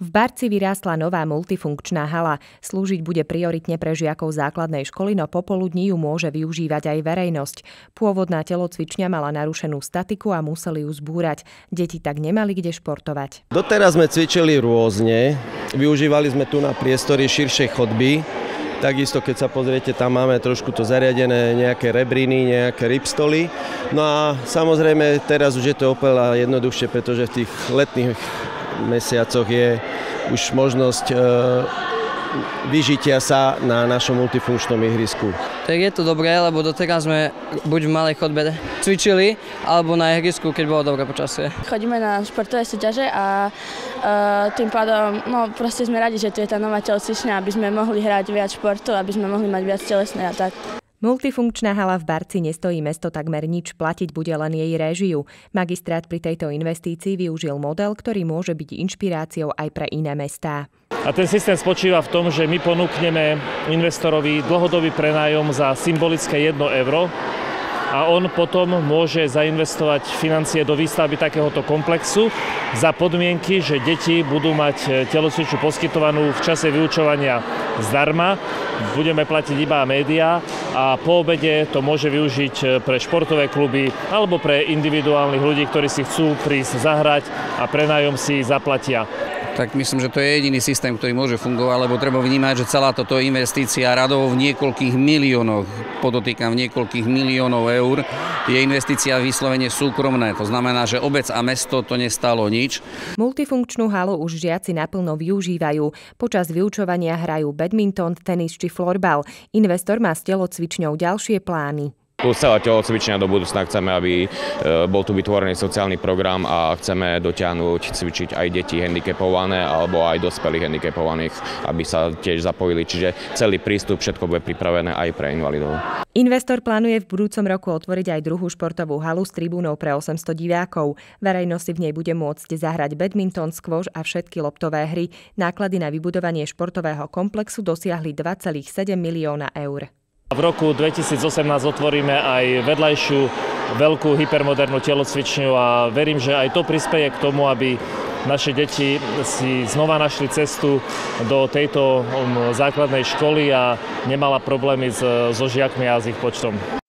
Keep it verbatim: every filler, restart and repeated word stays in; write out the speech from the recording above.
Barci vyrástla nová multifunkčná hala. Slúžiť bude prioritne pre žiakov základnej školy, no popoludní ju môže využívať aj verejnosť. Pôvodná telocvičňa mala narušenú statiku a museli ju zbúrať. Deti tak nemali kde športovať. Doteraz sme cvičili rôzne. Využívali sme tu na priestory širšej chodby. Takisto, keď sa pozriete, tam máme trošku to zariadené nejaké rebriny, nejaké ripstoly. No a samozrejme teraz už je to oveľa jednoduchšie, pretože v tých letných mesiacoch je už možnosť e, vyžitia sa na našom multifunkčnom ihrisku. Tak je to dobré, lebo doteraz sme buď v malej chodbe cvičili, alebo na ihrisku, keď bolo dobré počasie. Chodíme na športové súťaže a e, tým pádom no, proste sme radi, že tu je tá nová telocvičňa, aby sme mohli hrať viac športov, aby sme mohli mať viac telesné a tak. Multifunkčná hala v Barci nestojí mesto takmer nič, platiť bude len jej réžiu. Magistrát pri tejto investícii využil model, ktorý môže byť inšpiráciou aj pre iné mestá. A ten systém spočíva v tom, že my ponúkneme investorovi dlhodobý prenájom za symbolické jedno euro a on potom môže zainvestovať financie do výstavby takéhoto komplexu za podmienky, že deti budú mať telocvičňu poskytovanú v čase vyučovania zdarma. Budeme platiť iba médiá a po obede to môže využiť pre športové kluby alebo pre individuálnych ľudí, ktorí si chcú prísť zahrať a prenájom si zaplatia. Tak myslím, že to je jediný systém, ktorý môže fungovať, lebo treba vnímať, že celá toto investícia radovo v niekoľkých miliónoch, podotýkam v niekoľkých miliónov eur, je investícia vyslovene súkromné. To znamená, že obec a mesto to nestalo nič. Multifunkčnú halu už žiaci naplno využívajú. Počas vyučovania hrajú badminton, tenis či florbal. Investor má s telocvičňou ďalšie plány. Plus celá telocvičňa do budúcna chceme, aby bol tu vytvorený sociálny program a chceme dotiahnuť cvičiť aj deti handicapované alebo aj dospelých handicapovaných, aby sa tiež zapojili. Čiže celý prístup, všetko bude pripravené aj pre invalidov. Investor plánuje v budúcom roku otvoriť aj druhú športovú halu s tribúnou pre osemsto divákov. Verejnosť si v nej bude môcť zahrať badminton, squash a všetky loptové hry. Náklady na vybudovanie športového komplexu dosiahli dva celé sedem milióna eur. V roku dvetisícosemnásť otvoríme aj vedľajšiu veľkú hypermodernú telocvičňu a verím, že aj to prispeje k tomu, aby naše deti si znova našli cestu do tejto základnej školy a nemala problémy so žiakmi a s ich počtom.